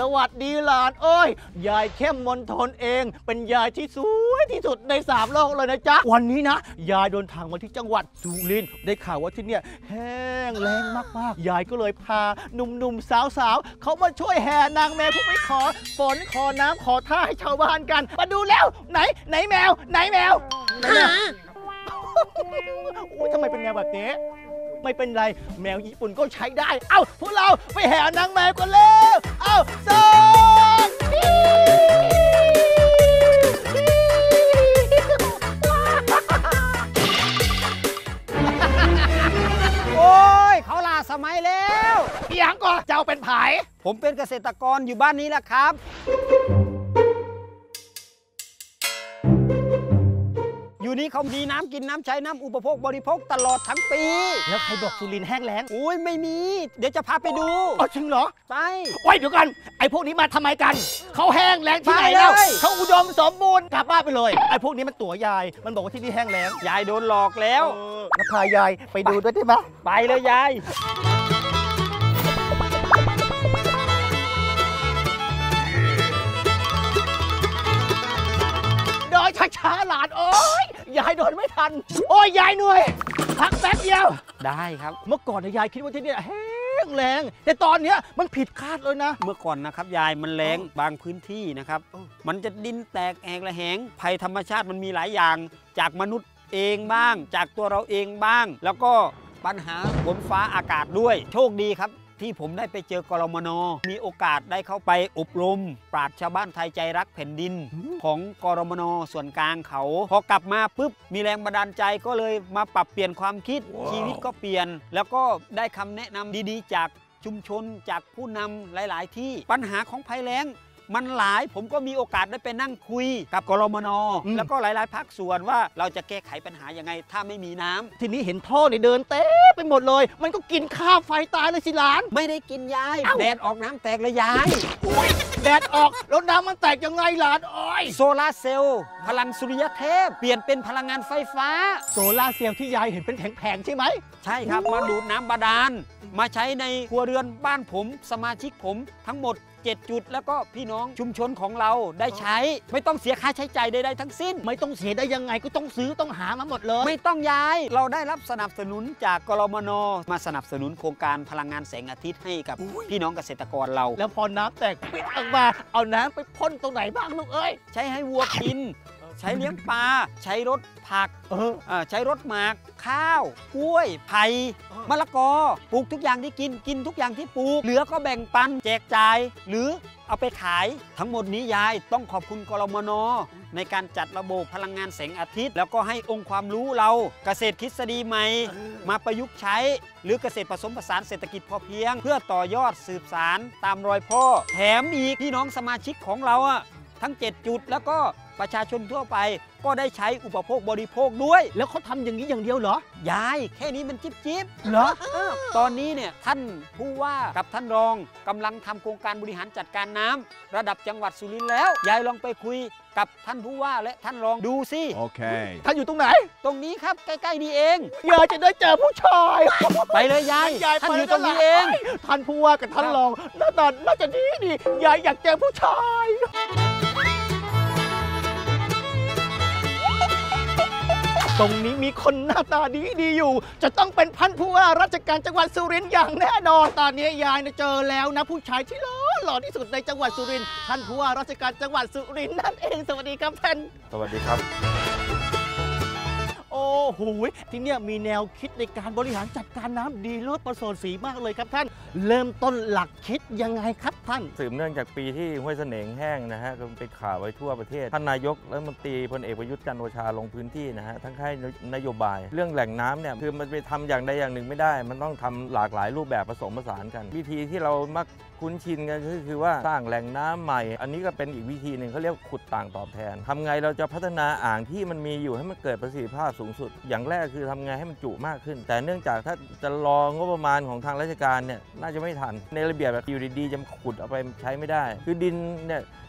วัสดีหลานเอ้ยยายเข้มมนทนเองเป็นยายที่สวยที่สุดใน3 โลกเลยนะจ๊ะวันนี้นะยายเดินทางมาที่จังหวัดสุรินทร์ได้ข่าวว่าที่เนี่ยแห้งแล้งมากๆยายก็เลยพาหนุ่มๆสาวๆเขามาช่วยแห่นางแมวผู้ไปขอฝนขอน้ำขอท่าให้ชาวบ้านกันมาดูแล้วไหนแมวไหนแมวโอ้ยทำไมเป็นแมวแบบนี้ไม่เป็นไรแมวญี่ปุ่นก็ใช้ได้เอ้าพวกเราไปแห่นางแมวกันเลยเอ้าส่งโอ้ยเขาลาสมัยแล้วเอียงก่อนเจ้าเป็นไผผมเป็นเกษตรกรอยู่บ้านนี้แหละครับอยู่นี้เขามีน้ำกินน้ำใช้น้ำอุปโภคบริโภคตลอดทั้งปีแล้วใครบอกสุรินทร์แห้งแล้งอุ้ยไม่มีเดี๋ยวจะพาไปดูอ๋อจริงเหรอไปโอ้ยเดี๋ยวกันไอ้พวกนี้มาทำไมกันเขาแห้งแล้งที่ไหนแล้วเขาอุดมสมบูรณ์กลับบ้านไปเลยไอ้พวกนี้มันตัวยายมันบอกว่าที่นี่แห้งแล้งยายโดนหลอกแล้วแล้วพายายไปดูด้วยได้ไหมไปเลยยายเดินช้าๆหลานโอ้ยยายเดินไม่ทันโอ้ยยายเหนื่อยพักแป๊บเดียวได้ครับเมื่อก่อนยายคิดว่าที่นี่แห้งแล้งแต่ตอนเนี้ยมันผิดคาดเลยนะเมื่อก่อนนะครับยายมันแล้งบางพื้นที่นะครับมันจะดินแตกแหกระแหงภัยธรรมชาติมันมีหลายอย่างจากมนุษย์เองบ้างจากตัวเราเองบ้างแล้วก็ปัญหาฝนฟ้าอากาศด้วยโชคดีครับที่ผมได้ไปเจอกรมน.มีโอกาสได้เข้าไปอบรมปราชญ์ชาวบ้านไทยใจรักแผ่นดินของกรมน.ส่วนกลางเขาพอกลับมาปุ๊บมีแรงบันดาลใจก็เลยมาปรับเปลี่ยนความคิดชีวิตก็เปลี่ยนแล้วก็ได้คำแนะนำดีๆจากชุมชนจากผู้นำหลายๆที่ปัญหาของภัยแล้งมันหลายผมก็มีโอกาสได้ไปนั่งคุยกับกรมน.แล้วก็หลายๆภาคส่วนว่าเราจะแก้ไขปัญหายังไงถ้าไม่มีน้ำทีนี้เห็นท่อเนี่ยเดินเต้ไปหมดเลยมันก็กินข้าวไฟตายเลยสิหลานไม่ได้กินยายแดดออกน้ำแตกเลยยายแดดออกแล้วน้ำมันแตกยังไงหลานอ้อยโซลาเซลล์พลังสุริยเทพเปลี่ยนเป็นพลังงานไฟฟ้าโซลาเซลล์ที่ยายเห็นเป็นแผงๆใช่ไหมใช่ครับมาดูดน้ำบาดาลมาใช้ในครัวเรือนบ้านผมสมาชิกผมทั้งหมด7 จุดแล้วก็พี่น้องชุมชนของเราได้ใช้ไม่ต้องเสียค่าใช้จ่ายใดๆทั้งสิ้นไม่ต้องเสียได้ยังไงก็ต้องซื้อต้องหามาหมดเลยไม่ต้องย้ายเราได้รับสนับสนุนจากกรมน.มาสนับสนุนโครงการพลังงานแสงอาทิตย์ให้กับพี่น้องเกษตรกรเราแล้วพอน้ำแตกปิดออกมาเอาน้ำไปพ่นตรงไหนบ้างลูกเอ้ยใช้ให้วัวกินใช้เลี้ยงปลาใช้รถผักใช้รถหมากข้าวกล้วยไผ่มะละกอปลูกทุกอย่างที่กินทุกอย่างที่ปลูกเหลือก็แบ่งปันแจกจ่ายหรือเอาไปขายทั้งหมดนี้ยายต้องขอบคุณกรมน.ในการจัดระบบพลังงานแสงอาทิตย์แล้วก็ให้องค์ความรู้เราเกษตรทฤษฎีใหม่มาประยุกต์ใช้หรือเกษตรผสมผสานเศรษฐกิจพอเพียงเพื่อต่อยอดสืบสานตามรอยพ่อแถมอีกพี่น้องสมาชิกของเราทั้ง7 จุดแล้วก็ประชาชนทั่วไปก็ได้ใช้อุปโภคบริโภคด้วยแล้วเขาทำอย่างนี้อย่างเดียวเหรอยายแค่นี้มันจิ๊บเหรอตอนนี้เนี่ยท่านผู้ว่ากับท่านรองกำลังทำโครงการบริหารจัดการน้ำระดับจังหวัดสุรินทร์แล้วยายลองไปคุยกับท่านผู้ว่าและท่านรองดูสิโอเคท่านอยู่ตรงไหนตรงนี้ครับใกล้ๆนี่เองยายจะได้เจอผู้ชายไปเลยยายท่านอยู่ตรงนี้เองท่านผู้ว่ากับท่านรองหน้าตาน่าจะดียายอยากเจอผู้ชายตรงนี้มีคนหน้าตาดีอยู่จะต้องเป็นท่านผู้ว่าราชการจังหวัดสุรินทร์อย่างแน่นอนตอนนี้ยายเจอแล้วนะผู้ชายที่หล่อที่สุดในจังหวัดสุรินทร์ท่านผู้ว่าราชการจังหวัดสุรินทร์นั่นเองสวัสดีครับท่านสวัสดีครับโอ้โหที่นี่มีแนวคิดในการบริหารจัดการน้ำดีเลิศประเสริฐศรีมากเลยครับท่านเริ่มต้นหลักคิดยังไงครับท่านสืบเนื่องจากปีที่ห้วยเสน่ห์แห้งนะฮะก็เป็นข่าวไว้ทั่วประเทศท่านนายกรัฐมนตรีพลเอกประยุทธ์จันทร์โอชาลงพื้นที่นะฮะทั้งให้นโยบายเรื่องแหล่งน้ำเนี่ยคือมันไปทำอย่างใดอย่างหนึ่งไม่ได้มันต้องทำหลากหลายรูปแบบผสมผสานกันวิธีที่เรามักคุ้นชินกันก็คือว่าสร้างแหล่งน้ำใหม่อันนี้ก็เป็นอีกวิธีหนึ่งเขาเรียกขุดต่างตอบแทนทำไงเราจะพัฒนาอ่างที่มันมีอยู่ให้มันเกิดประสิทธิภาพสูงสุดอย่างแรกคือทำไงให้มันจุมากขึ้นแต่เนื่องจากถ้าจะรองบประมาณของทางราชการเนี่ยน่าจะไม่ทันในระเบียบแบบอยู่ดีๆจะขุดเอาไปใช้ไม่ได้คือดินเนี่ย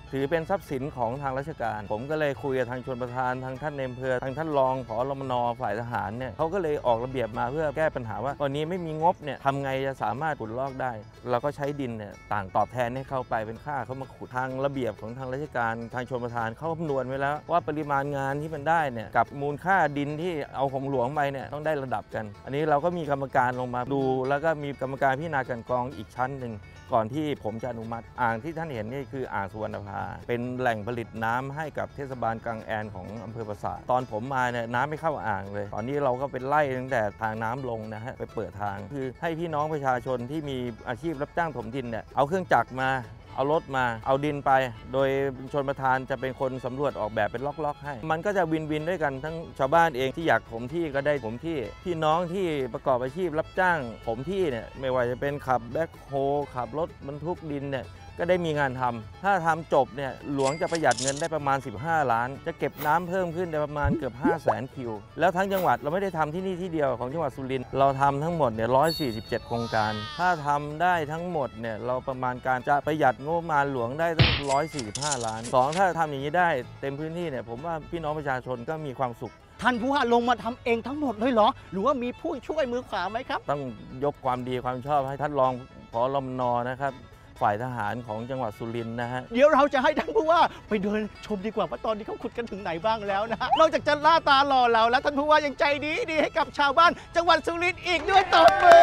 ถือเป็นทรัพย์สินของทางราชการผมก็เลยคุยกับทางชลประทานทางท่านในอำเภอทางท่านรองผอ.รมน.ฝ่ายทหารเนี่ยเขาก็เลยออกระเบียบมาเพื่อแก้ปัญหาว่าตอนนี้ไม่มีงบเนี่ยทำไงจะสามารถขุดลอกได้เราก็ใช้ดินเนี่ยต่างตอบแทนให้เข้าไปเป็นค่าเขามาขุดทางระเบียบของทางราชการทางชลประทานเขาคำนวณไว้แล้วว่าปริมาณงานที่มันได้เนี่ยกับมูลค่าดินที่เอาของหลวงไปเนี่ยต้องได้ระดับกันอันนี้เราก็มีกรรมการลงมาดูแล้วก็มีกรรมการพิจารณากันกรองอีกชั้นหนึ่งก่อนที่ผมจะอนุมัติอ่างที่ท่านเห็นนี่คืออ่างสุวรรณภาเป็นแหล่งผลิตน้ำให้กับเทศบาลกังแอนของอำเภอปราสาทตอนผมมาเนี่ยน้ำไม่เข้าอ่างเลยตอนนี้เราก็เป็นไล่ตั้งแต่ทางน้ำลงนะฮะไปเปิดทางคือให้พี่น้องประชาชนที่มีอาชีพรับจ้างถมดินเนี่ยเอาเครื่องจักรมาเอารถมาเอาดินไปโดยชลประทานจะเป็นคนสำรวจออกแบบเป็นล็อกๆให้มันก็จะวินด้วยกันทั้งชาวบ้านเองที่อยากถมที่ก็ได้ถมที่พี่น้องที่ประกอบอาชีพรับจ้างถมที่เนี่ยไม่ว่าจะเป็นขับแบ็คโฮขับรถบรรทุกดินเนี่ยก็ได้มีงานทำถ้าทำจบเนี่ยหลวงจะประหยัดเงินได้ประมาณ15 ล้านจะเก็บน้ำเพิ่มขึ้นได้ประมาณเกือบ500,000 คิวแล้วทั้งจังหวัดเราไม่ได้ทำที่นี่ที่เดียวของจังหวัดสุรินทร์เราทำทั้งหมดเนี่ย147 โครงการถ้าทำได้ทั้งหมดเนี่ยเราประมาณการจะประหยัดงบประมาณหลวงได้ตั้ง145 ล้าน2ถ้าทำอย่างนี้ได้เต็มพื้นที่เนี่ยผมว่าพี่น้องประชาชนก็มีความสุขท่านผู้ว่าลงมาทำเองทั้งหมดเลยเหรอหรือว่ามีผู้ช่วยมือขวาไหมครับต้องยกความดีความชอบให้ท่านรองผอ.รมน.นะครับฝ่ายทหารของจังหวัดสุรินทร์นะฮะเดี๋ยวเราจะให้ท่านผู้ว่าไปเดินชมดีกว่าว่าตอนนี้เขาขุดกันถึงไหนบ้างแล้วนะนอกจากจะล่าตาหล่อเราแล้วท่านผู้ว่ายังใจดีให้กับชาวบ้านจังหวัดสุรินทร์อีกด้วยตบมือ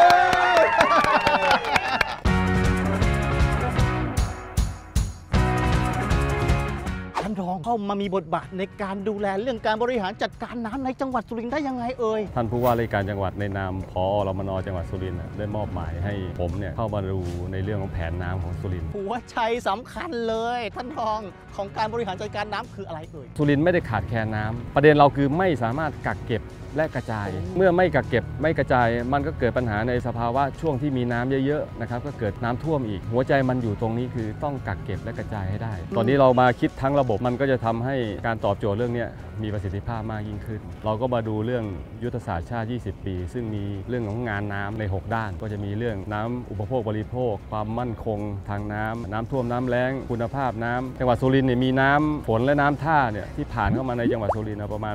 ท่านรองเข้ามามีบทบาทในการดูแลเรื่องการบริหารจัดการน้ำในจังหวัดสุรินทร์ได้ยังไงเอ่ยท่านผู้ว่าราชการจังหวัดในนามผอ.รมน.จังหวัดสุรินทร์ได้มอบหมายให้ผมเนี่ยเข้ามาดูในเรื่องของแผนน้ำของสุรินทร์หัวใจสำคัญเลยท่านรองของการบริหารจัดการน้ำคืออะไรเอ่ยสุรินทร์ไม่ได้ขาดแคลนน้ำประเด็นเราคือไม่สามารถกักเก็บและกระจายเมื่อไม่กักเก็บไม่กระจายมันก็เกิดปัญหาในสภาวะช่วงที่มีน้ำเยอะๆนะครับก็เกิดน้ำท่วมอีกหัวใจมันอยู่ตรงนี้คือต้องกักเก็บและกระจายให้ได้ตอนนี้เรามาคิดทั้งระบบมันก็จะทำให้การตอบโจทย์เรื่องนี้มีประสิทธิภาพมากยิ่งขึ้นเราก็มาดูเรื่องยุทธศาสตร์ชาติ20 ปีซึ่งมีเรื่องของงานน้ำใน6ด้านก็จะมีเรื่องน้ำอุปโภคบริโภคความมั่นคงทางน้ำน้ำท่วมน้ำแล้งคุณภาพน้ำจังหวัดสุรินทร์เนี่ยมีน้ำฝนและน้ำท่าเนี่ยที่ผ่านเข้ามาในจังหวัดสุรินทร์ประมาณ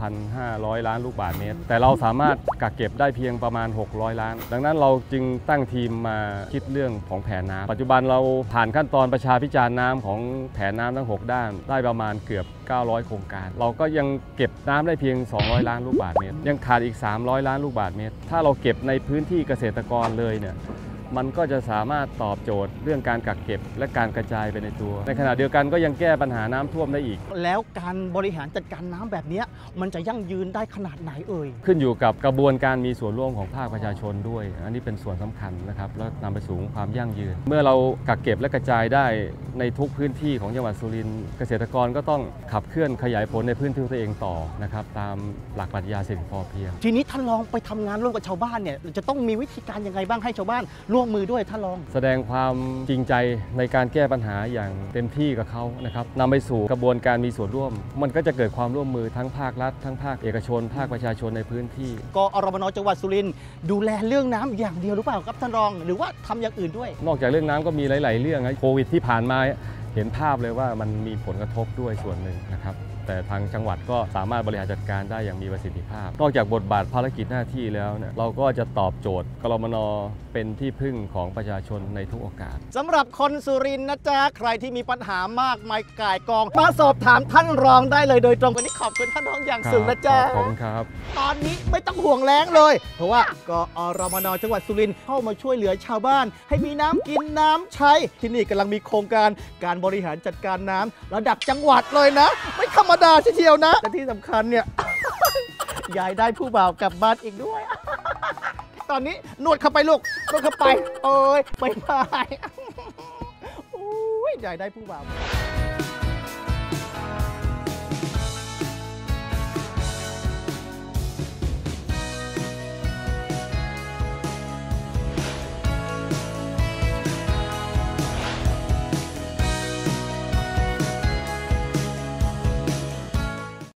2,500 ล้านลูกบาศก์เมตรแต่เราสามารถกักเก็บได้เพียงประมาณ600 ล้านดังนั้นเราจึงตั้งทีมมาคิดเรื่องของแผนน้ำปัจจุบันเราผ่านขั้นตอนประชาพิจารณ์น้ำของแผนน้ำทั้ง6ด้านได้ประมาณเกือบ900 โครงการเราก็ยังเก็บน้ำได้เพียง200 ล้านลูกบาศก์เมตรยังขาดอีก300 ล้านลูกบาศก์เมตรถ้าเราเก็บในพื้นที่เกษตรกรเลยเนี่ยมันก็จะสามารถตอบโจทย์เรื่องการกักเก็บและการกระจายไปในตัวในขณะเดียวกันก็ยังแก้ปัญหาน้ำท่วมได้อีกแล้วการบริหารจัดการน้ำแบบนี้มันจะยั่งยืนได้ขนาดไหนเอ่ยขึ้นอยู่กับกระบวนการมีส่วนร่วมของภาคประชาชนด้วยอันนี้เป็นส่วนสำคัญนะครับแล้วนำไปสู่ความยั่งยืนเมื่อเรากักเก็บและกระจายได้ในทุกพื้นที่ของจังหวัดสุรินทร์เกษตรกรก็ต้องขับเคลื่อนขยายผลในพื้นที่ตัวเองต่อนะครับตามหลักปรัชญาเศรษฐกิจพอเพียงทีนี้ท่านลองไปทำงานร่วมกับชาวบ้านเนี่ยจะต้องมีวิธีการยังไงบ้างให้ชาวบ้านร่วมมือด้วยท่านลองแสดงความจริงใจในการแก้ปัญหาอย่างเต็มที่กับเขานะครับนำไปสู่กระบวนการมีส่วนร่วมมันก็จะเกิดความร่วมมือทั้งภาครัฐทั้งภาคเอกชนภาคประชาชนในพื้นที่กอรมน.จังหวัดสุรินทร์ดูแลเรื่องน้ำอย่างเดียวหรือเปล่าครับท่านรองหรือว่าทำอย่างอื่นด้วยนอกจากเรื่องน้ำก็มีหลายๆเรื่องนะโควิดที่ผ่านมาเห็นภาพเลยว่ามันมีผลกระทบด้วยส่วนหนึ่งนะครับแต่ทางจังหวัดก็สามารถบริหารจัดการได้อย่างมีประสิทธิภาพนอกจากบทบาทภารกิจหน้าที่แล้วเนี่ยเราก็จะตอบโจทย์กรมน.เป็นที่พึ่งของประชาชนในทุกโอกาสสำหรับคนสุรินทร์นะจ๊ะใครที่มีปัญหามากมายก่ายกองมาสอบถามท่านรองได้เลยโดยตรงวันนี้ขอบคุณท่านรองอย่างสูงนะจ๊ะขอบคุณครับตอนนี้ไม่ต้องห่วงแล้งเลยเพราะว่ากอรมน.จังหวัดสุรินทร์เข้ามาช่วยเหลือชาวบ้านให้มีน้ำกินน้ำใช้ที่นี่กำลังมีโครงการการบริหารจัดการน้ำระดับจังหวัดเลยนะไม่ธรรมดาเชียวนะแต่ที่สำคัญเนี่ย ยายได้ผู้บ่าวกลับบ้านอีกด้วย ตอนนี้นวดเข้าไปลูกนวดเข้าไปโอ้ยไปโอ้ยยายได้ผู้บ่าว